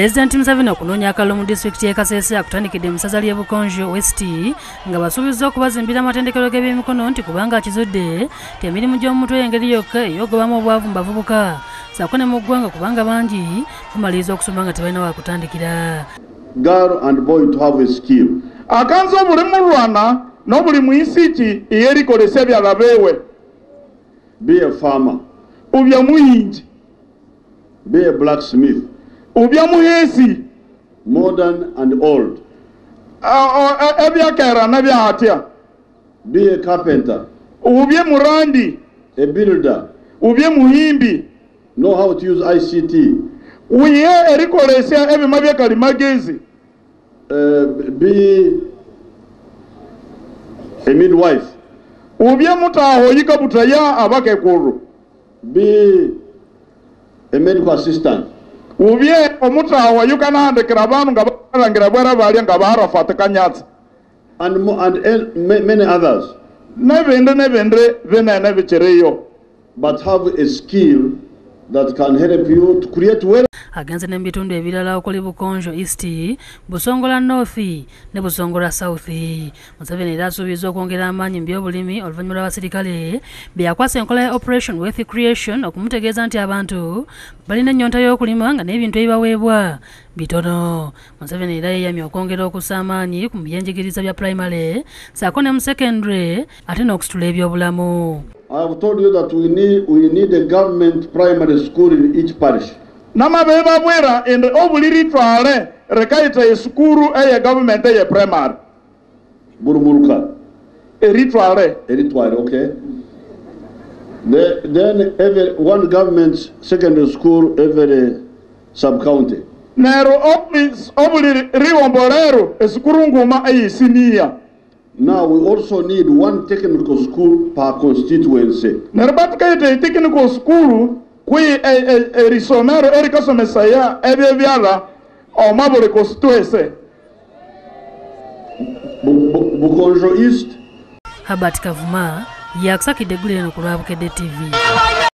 President Museveni okunoonya akalulu mu disitulikiti y'e Kasese akutandikidde mu ssaza ly'e Bukonjo West nga basuubizza okubazimbira amatendekero g'ebyemikono nti kubanga akizudde emirimu gy'omuntu engeri yokka ey'ogobamu obwavu mu bavubuka ssaako ne mu ggwanga kubanga bangi bamaliriza okusoma nga tebalina wakutandikira. Girl and boy to have a skill. Akanza obuli mulwana n'obuli muisiki eyerikolesa ebyala beewe. Be a farmer. Ubya muyingi. Be a blacksmith. Ubya muhesi. Modern and old. Ebyakera n'ebyahatya. Be a carpenter. Ubye murandi. A builder. Ubye muhimbi. Know how to use ICT. Uye erikolesa ebima by'ekalimagezi. Be a midwife. Ubye mutaho yikabutaya abakekuru. Be a medical assistant. Ubye omutaho yukanandikira abantu nga barangira bwera bali nga barafata kanyatsa. And many others. Nebende benene bichereyo. But have a skill that can help you to create wealth. Agenze n'ebitundu ebirala okuli Bukonjo East, Busongola North ne Busongola South. Museveni era asuubizza okwongera amaanyi mu by'obulimi oluvannyuma lw'abasirikale be yakwasa enkola ya Operation Wealth Creation okumutegeeza nti abantu balina ennyonta y'okulima nga n'ebintu ebibaweebwa bitono. Museveni era yeeyamye okwongera okussa amaanyi ku byenjigiriza bya primary ssaako ne mu secondary ate n'okusitula ebyobulamu. I have told you that we need a government primary school in each parish. Namabeba bwera ende obuliri twale rekaita esukuru eye government eye primary. Burumuruka. Eritwale, okay. Then every one government secondary school every sub-county. Nero obuliri riwombolero esukuru nguma eye senior. Now we also need one technical school per constituency. Nerbatkaite technical school kui risomero erikasomesa ya ebye byala omabule constituency. Bukonjo East. Habert Kavuma yakusakidde eggulu eno ku lwa Bukedde TV.